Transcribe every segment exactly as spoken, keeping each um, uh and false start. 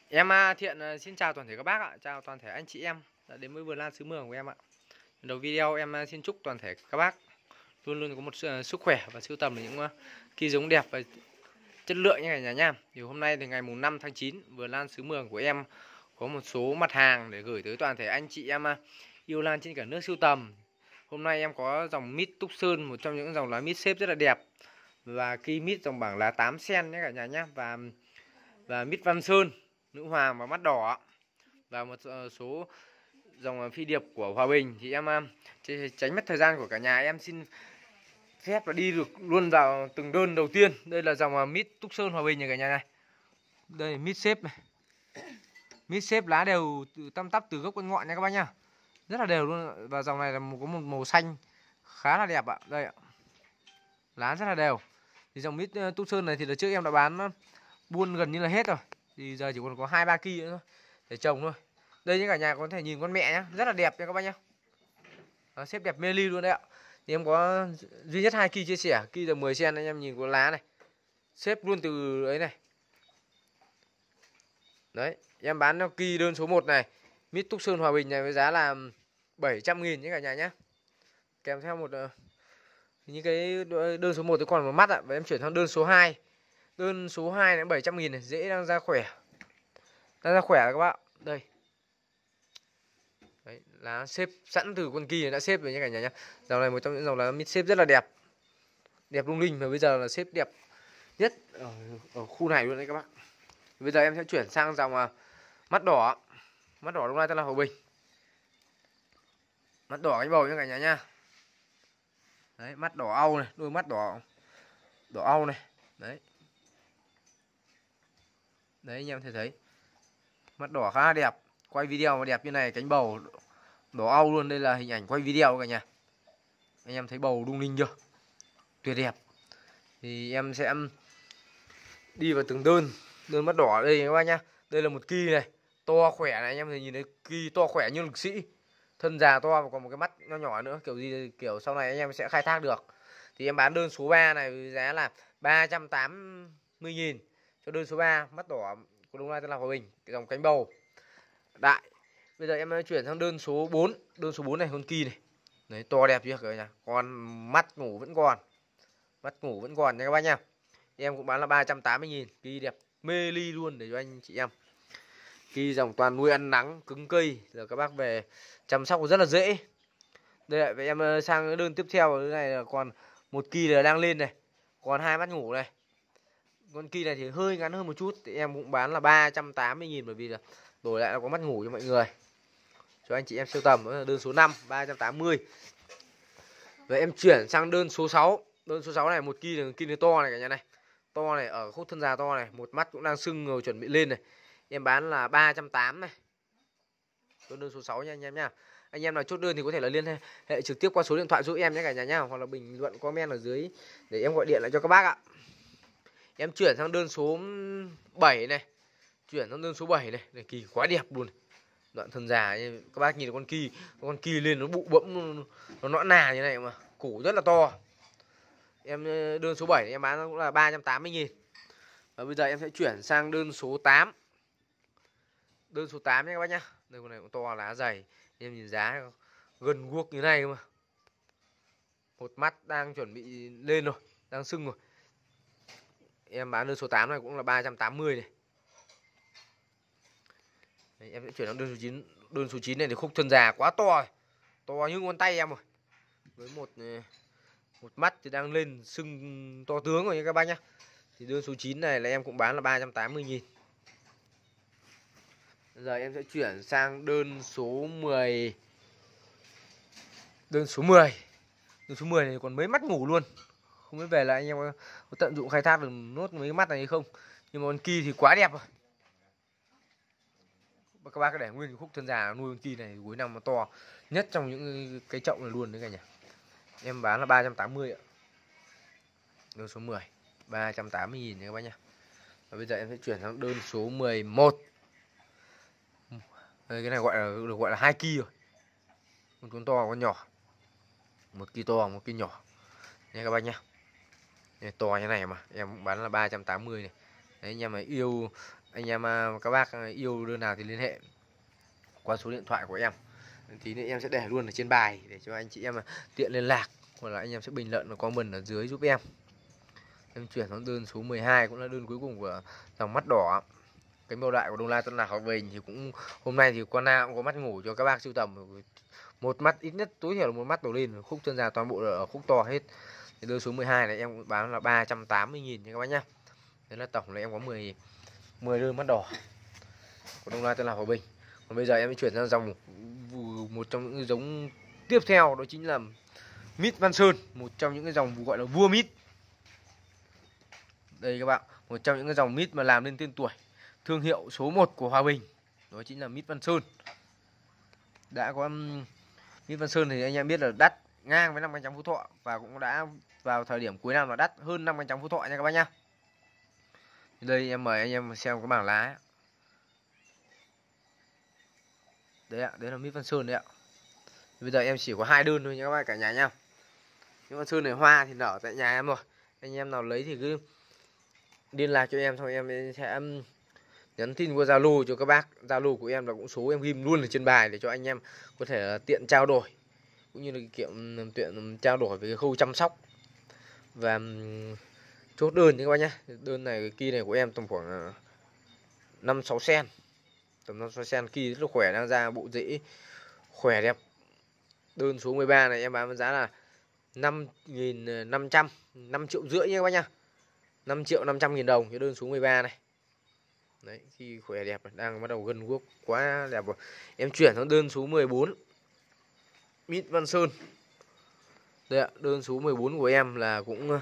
Em à, Thiện à, xin chào toàn thể các bác ạ, chào toàn thể anh chị em đã đến với vườn lan xứ Mường của em ạ. Đầu video em à, xin chúc toàn thể các bác luôn luôn có một uh, sức khỏe và sưu tầm được những uh, kỳ giống đẹp và chất lượng như này nhà nha. Thì hôm nay thì ngày mùng năm tháng chín, vườn lan xứ Mường của em có một số mặt hàng để gửi tới toàn thể anh chị em uh, yêu lan trên cả nước sưu tầm. Hôm nay em có dòng mít Túc Sơn, một trong những dòng lá mít xếp rất là đẹp, và cây mít dòng bảng lá tám sen nhé cả nhà nhé, và và mít Văn Sơn, nữ hoàng và mắt đỏ, và một số dòng phi điệp của Hòa Bình. Thì em tránh mất thời gian của cả nhà, em xin phép và đi được luôn vào từng đơn đầu tiên. Đây là dòng mít Túc Sơn Hòa Bình này cả nhà này. Đây là mít xếp này, mít xếp lá đều tăm tắp từ gốc đến ngọn nha các bác nhá, rất là đều luôn. Và dòng này là một có một màu xanh khá là đẹp ạ. Đây ạ, lá rất là đều. Thì dòng mít Túc Sơn này thì là trước em đã bán buôn gần như là hết rồi, thì giờ chỉ còn có hai ba kỳ nữa thôi để trồng thôi. Đây những cả nhà có thể nhìn con mẹ nhá, rất là đẹp nha các bác nhá. Đó, xếp đẹp mê ly luôn đấy ạ. Thì em có duy nhất hai kỳ chia sẻ, kỳ là mười sen, anh em nhìn có lá này, xếp luôn từ ấy này. Đấy, em bán cho kỳ đơn số một này, mít Túc Sơn Hòa Bình này với giá là bảy trăm nghìn nhé cả nhà nhé. Kèm theo một những cái đơn số một thì còn một mắt ạ. Và em chuyển sang đơn số hai. Đơn số hai là bảy trăm nghìn này, dễ đang ra khỏe. Đang ra khỏe các bạn. Đây. Đấy, lá xếp sẵn từ con kỳ đã xếp rồi nhé cả nhà nhé. Dòng này một trong những dòng lá mít xếp rất là đẹp. Đẹp lung linh, và bây giờ là xếp đẹp nhất ở, ở khu này luôn đấy các bác. Bây giờ em sẽ chuyển sang dòng uh, mắt đỏ. Mắt đỏ lúc này tên là Hòa Bình. Mắt đỏ cánh bầu nhé cả nhà nha. Đấy, mắt đỏ au này, đôi mắt đỏ đỏ au này. Đấy. Đấy anh em thấy thấy. Mắt đỏ khá là đẹp. Quay video mà đẹp như này, cánh bầu đỏ au luôn. Đây là hình ảnh quay video cả nhà. Anh em thấy bầu lung linh chưa? Tuyệt đẹp. Thì em sẽ đi vào từng đơn. Đơn mắt đỏ đây các bác nhá. Đây là một kỳ này, to khỏe này, anh em thấy nhìn thấy kỳ to khỏe như lực sĩ. Thân già to và còn một cái mắt nho nhỏ nữa, kiểu gì kiểu sau này anh em sẽ khai thác được. Thì em bán đơn số ba này với giá là ba trăm tám mươi nghìn cho đơn số ba, mắt đỏ của Đông Lai tên là Hòa Bình, cái dòng cánh bầu đại. Bây giờ em chuyển sang đơn số bốn. Đơn số bốn này con kỳ này. Đấy, to đẹp chưa cả nhà. Còn mắt ngủ vẫn còn. Mắt ngủ vẫn còn nha các bác nha. Em cũng bán là ba trăm tám mươi nghìn, kỳ đẹp mê ly luôn để cho anh chị em. Kỳ dòng toàn nuôi ăn nắng, cứng cây, giờ các bác về chăm sóc rất là dễ. Đây lại vậy em sang đơn tiếp theo. Cái này là còn một kỳ là đang lên này, còn hai mắt ngủ này. Con kỳ này thì hơi ngắn hơn một chút, thì em cũng bán là ba trăm tám mươi nghìn, bởi vì là đổi lại là có mắt ngủ cho mọi người, cho anh chị em sưu tầm. Đơn số năm ba trăm tám mươi. Vậy em chuyển sang đơn số sáu. Đơn số sáu này một kỳ là kỳ này to này cả nhà này. To này, ở khúc thân già to này, một mắt cũng đang sưng rồi chuẩn bị lên này. Em bán là ba trăm tám mươi này. Đơn đơn số sáu nha anh em nha. Anh em nào chốt đơn thì có thể là liên hệ, hệ trực tiếp qua số điện thoại giúp em nhé cả nhà nhá, hoặc là bình luận comment ở dưới để em gọi điện lại cho các bác ạ. Em chuyển sang đơn số bảy này. Chuyển sang đơn số bảy này, này kỳ quá đẹp luôn. Đoạn thân già các bác nhìn con kỳ, con kỳ lên nó bụ bẫm, nó, nó nõn nà như này mà, củ rất là to. Em đơn số bảy em bán cũng là ba trăm tám mươi nghìn. Và bây giờ em sẽ chuyển sang đơn số tám. Đơn số tám nhé các bác nhá. Đây con này cũng to, lá dày. Em nhìn giá gần guốc như này mà. Một mắt đang chuẩn bị lên rồi, đang sưng rồi. Em bán đơn số tám này cũng là ba trăm tám mươi này. Đấy, em sẽ chuyển sang đơn số chín. Đơn số chín này thì khúc thân già quá to rồi. To như ngón tay em rồi. Với một một mắt thì đang lên sưng to tướng rồi nha các bác nhá. Thì đơn số chín này là em cũng bán là ba trăm tám mươi nghìn. Bây giờ em sẽ chuyển sang đơn số mười. Đơn số mười. Đơn số mười này còn mấy mắt ngủ luôn. Không biết về là anh em có, có tận dụng khai thác được nốt mấy mắt này hay không. Nhưng mà con kỳ thì quá đẹp rồi. Các bác có để nguyên khúc thân già nuôi con kỳ này cuối năm nó to nhất trong những cái chậu này luôn đấy cả nhà. Em bán là ba trăm tám mươi ạ. Đơn số mười ba trăm tám mươi nghìn nha các bác nhá. Và bây giờ em sẽ chuyển sang đơn số mười một. Đây, cái này gọi là được gọi là hai kỳ rồi. Một con to, con nhỏ. Một kỳ to, một kỳ nhỏ. Nha các bác nhá. Đây, to như này mà em cũng bán là ba trăm tám mươi này. Đấy, anh em mà yêu Anh em các bác yêu đơn nào thì liên hệ qua số điện thoại của em. Tí nữa em sẽ để luôn ở trên bài để cho anh chị em tiện liên lạc, hoặc là anh em sẽ bình luận và comment ở dưới giúp em. Em chuyển sang đơn số mười hai, cũng là đơn cuối cùng của dòng mắt đỏ. Cánh bầu đại của Đông Lai Tân Lạc Hòa Bình thì cũng hôm nay thì con nào cũng có mắt ngủ cho các bác sưu tầm. Một mắt, ít nhất tối thiểu là một mắt đổ lên, khúc chân già toàn bộ là ở khúc to hết. Thì đơn số mười hai này em bán là ba trăm tám mươi nghìn nha các bác nhá. Đấy là tổng là em có mười mười đơn mắt đỏ của Đông Lai Tân Lạc Hòa Bình. Còn bây giờ em sẽ chuyển sang dòng một trong những giống tiếp theo, đó chính là mít Văn Sơn, một trong những cái dòng gọi là vua mít. Đây các bạn, một trong những cái dòng mít mà làm nên tên tuổi, thương hiệu số một của Hòa Bình, đó chính là mít Văn Sơn. Đã có mít Văn Sơn thì anh em biết là đắt ngang với năm cánh trắng Phú Thọ, và cũng đã vào thời điểm cuối năm là đắt hơn năm cánh trắng Phú Thọ nha các bác nhá. Đây em mời anh em xem cái bảng lá. Đấy ạ, đấy là mít Văn Sơn đấy ạ. Bây giờ em chỉ có hai đơn thôi nha các bác cả nhà nha. Mít Văn Sơn này hoa thì nở tại nhà em rồi. Anh em nào lấy thì cứ liên lạc cho em thôi, em sẽ nhắn tin qua Zalo cho các bác. Zalo của em là cũng số em ghim luôn ở trên bài để cho anh em có thể tiện trao đổi, cũng như là kiểu tiện trao đổi về cái khâu chăm sóc và chốt đơn nha các bác nhé. Đơn này cái kỳ này của em tầm khoảng năm sáu sen, tầm năm sáu sen, kỳ rất là khỏe, đang ra bộ rễ khỏe đẹp. Đơn số mười ba này em bán với giá là năm nghìn năm trăm, năm triệu rưỡi nha các bác nhá. năm triệu năm trăm nghìn đồng cho đơn số mười ba này. Đấy, khi khỏe đẹp đang bắt đầu gần guốc quá đẹp rồi. Em chuyển sang đơn số mười bốn, mít Văn Sơn. Đây ạ, đơn số mười bốn của em là cũng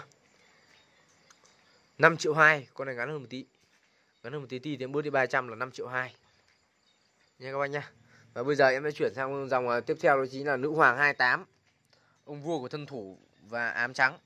năm triệu hai, con này ngắn hơn một tí. Ngắn hơn một tí tí thì em bớt đi ba trăm là năm triệu hai. Nha các bác nhá. Và bây giờ em sẽ chuyển sang dòng tiếp theo, đó chính là nữ hoàng hai mươi tám, ông vua của thân thủ và ám trắng.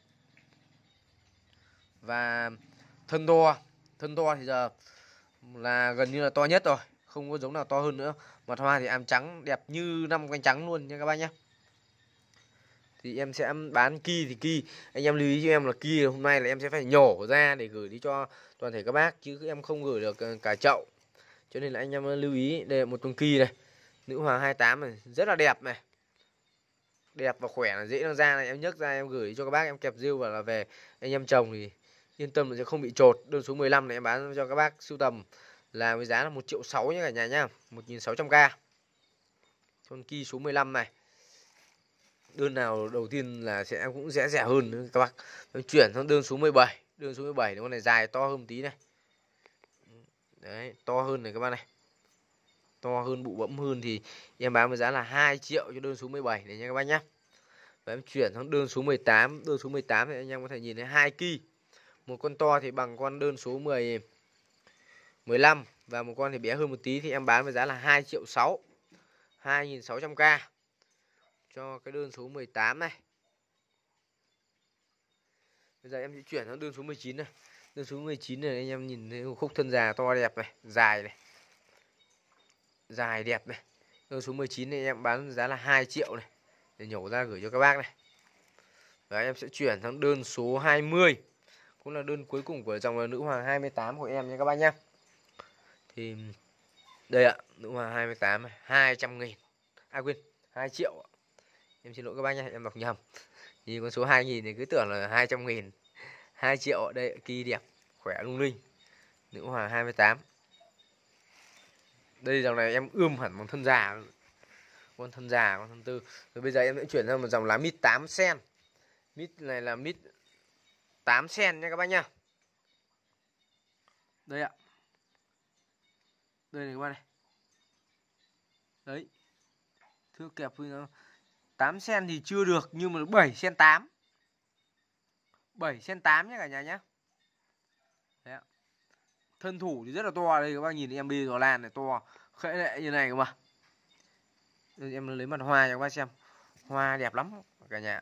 Và thân to, thân to thì giờ là gần như là to nhất rồi, không có giống nào to hơn nữa. Mặt hoa thì ám trắng đẹp như năm cánh trắng luôn nha các bác nhé. Thì em sẽ bán ki thì ki, anh em lưu ý cho em là ki hôm nay là em sẽ phải nhổ ra để gửi đi cho toàn thể các bác, chứ em không gửi được cả chậu. Cho nên là anh em lưu ý, đây là một con ki này, nữ hoàng hai mươi tám này, rất là đẹp này, đẹp và khỏe, là dễ nó ra này. Em nhấc ra em gửi cho các bác, em kẹp rêu và là về anh em trồng thì yên tâm là sẽ không bị trột. Đơn số mười lăm này em bán cho các bác sưu tầm là với giá là một triệu sáu nhé cả nhà nhá, một nghìn sáu trăm k. Con ki số mười lăm này, đơn nào đầu tiên là sẽ cũng sẽ rẻ hơn nữa các bác. Em chuyển sang đơn số mười bảy, đơn số mười bảy thì con này dài to hơn một tí này. Đấy, to hơn này các bác này, to hơn, bụ bẫm hơn, thì em bán với giá là hai triệu cho đơn số mười bảy này nha các bác nhé. Và em chuyển sang đơn số mười tám, đơn số mười tám thì anh em có thể nhìn thấy hai ki. Một con to thì bằng con đơn số mười, mười lăm, và một con thì bé hơn một tí, thì em bán với giá là hai triệu sáu, hai nghìn sáu trăm k cho cái đơn số mười tám này. Bây giờ em sẽ chuyển sang đơn số mười chín này. Đơn số mười chín này anh em nhìn thấy một khúc thân già to đẹp này, dài này, dài đẹp này. Đơn số mười chín này em bán giá là hai triệu này, để nhổ ra gửi cho các bác này. Và em sẽ chuyển sang đơn số hai mươi, cũng là đơn cuối cùng của dòng nữ hoàng hai mươi tám của em nha các bác nhé. Thì đây ạ, nữ hoàng hai mươi tám này, hai trăm nghìn, à quên, hai triệu. Em xin lỗi các bác nhé, em đọc nhầm. Nhìn con số hai nghìn thì cứ tưởng là hai trăm nghìn. hai triệu, đây kỳ đẹp, khỏe lung linh, nữ hoàng hai mươi tám. Đây dòng này em ươm hẳn bằng thân già, con thân già, con thân tư. Rồi bây giờ em sẽ chuyển sang một dòng lá mít tám sen. Mít này là mít tám sen nha các bác nhá. Đây ạ, đây này các bác này. Đấy, thưa kẹp tám sen thì chưa được, nhưng mà bảy sen tám, bảy sen tám nhé cả nhà nhé. Đấy ạ. Thân thủ thì rất là to, đây các bác nhìn em bi giò lan này, to khẽ lệ như này cơ mà. Đây, em lấy mặt hoa cho các bác xem, hoa đẹp lắm cả nhà.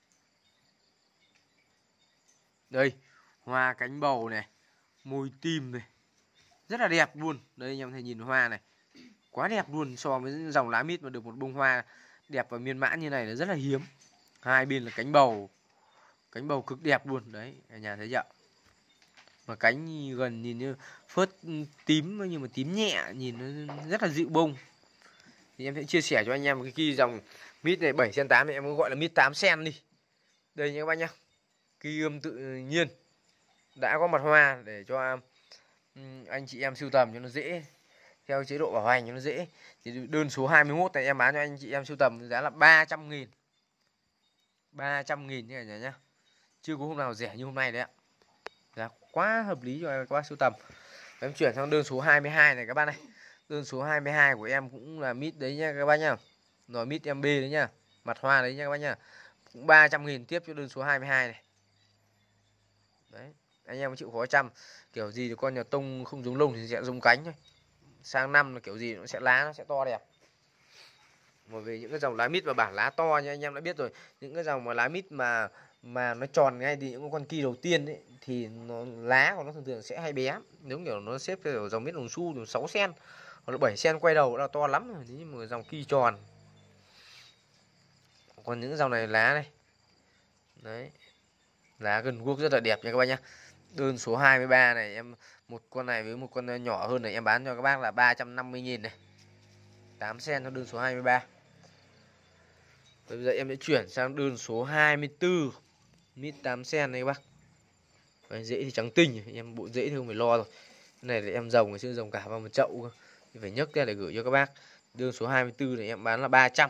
Đây, hoa cánh bầu này, môi tim này, rất là đẹp luôn. Đây anh em thấy nhìn hoa này, quá đẹp luôn. So với dòng lá mít mà được một bông hoa đẹp và miên mãn như này là rất là hiếm. Hai bên là cánh bầu, cánh bầu cực đẹp luôn đấy, cả nhà thấy chưa? Mà cánh nhìn gần nhìn như phớt tím nhưng mà tím nhẹ, nhìn nó rất là dịu bông. Thì em sẽ chia sẻ cho anh em một cái ki dòng mít này bảy xen tám này, em gọi là mít tám xen đi. Đây nha các bác nhá. Ki ươm tự nhiên đã có mặt hoa để cho anh chị em sưu tầm cho nó dễ, theo chế độ bảo hành cho nó dễ. Thì đơn số hai mươi mốt này em bán cho anh chị em sưu tầm giá là ba trăm nghìn. ba trăm nghìn như này nhá. Chưa có hôm nào rẻ như hôm nay đấy ạ. Giá quá hợp lý cho các bác sưu tầm. Em chuyển sang đơn số hai mươi hai này các bác này. Đơn số hai mươi hai của em cũng là mít đấy nha các bác nhá. Rồi mít em bê đấy nhá. Mặt hoa đấy nha các bác nhá. Cũng ba trăm nghìn tiếp cho đơn số hai mươi hai này. Đấy, anh em chịu khó chăm. Kiểu gì thì con nhà tông không giống lông thì sẽ giống cánh thôi. Sang năm là kiểu gì nó sẽ lá nó sẽ to đẹp. Mà về những cái dòng lá mít và bản lá to nha anh em đã biết rồi. Những cái dòng mà lá mít mà mà nó tròn ngay thì những con ki đầu tiên ấy, thì nó, lá của nó thường thường sẽ hay bé. Nếu kiểu nó xếp kiểu dòng mít đồng xu thì sáu xen hoặc là bảy xen quay đầu là to lắm rồi. Nhưng mà dòng ki tròn. Còn những dòng này lá này. Đấy. Lá gần guốc rất là đẹp nha các bác nhá. Đơn số hai mươi ba này em một con này với một con nhỏ hơn này em bán cho các bác là ba trăm năm mươi nghìn này. tám xen cho đơn số hai mươi ba. Bây giờ em sẽ chuyển sang đơn số hai mươi tư. Mít tám xen này các bác. Đấy, rễ thì trắng tinh, em bộ rễ thì không phải lo rồi. Cái này là em rồng ngày xưa rồng cả vào một chậu cơ. Thì phải nhấc ra để gửi cho các bác. Đơn số hai mươi tư này em bán là ba trăm.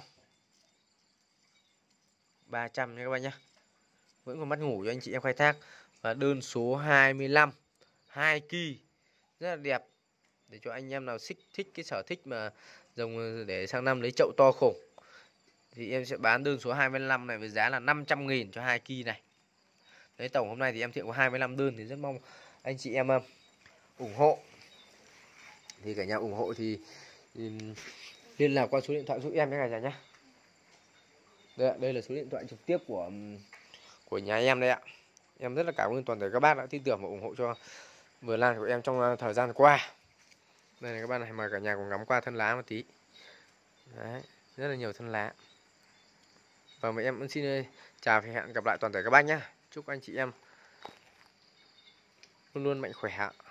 ba trăm nha các bác nhá. Vẫn còn mắt ngủ cho anh chị em khai thác. Và đơn số hai mươi lăm, hai ki rất là đẹp để cho anh em nào thích thích cái sở thích mà rồng để sang năm lấy chậu to khủng thì em sẽ bán đơn số hai mươi lăm này với giá là năm trăm nghìn cho hai ki này. Đấy, tổng hôm nay thì em thiệu có hai mươi lăm đơn thì rất mong anh chị em ủng hộ. Thì cả nhà ủng hộ thì, thì liên lạc qua số điện thoại giúp em nhé cả nhà nhé. Đây, đây là số điện thoại trực tiếp của của nhà em đây ạ. Em rất là cảm ơn toàn thể các bác đã tin tưởng và ủng hộ cho vườn lan của em trong thời gian qua. Đây này các bạn này, mời cả nhà cùng ngắm qua thân lá một tí. Đấy, rất là nhiều thân lá. Và mời em cũng xin chào và hẹn gặp lại toàn thể các bác nhé. Chúc anh chị em luôn luôn mạnh khỏe.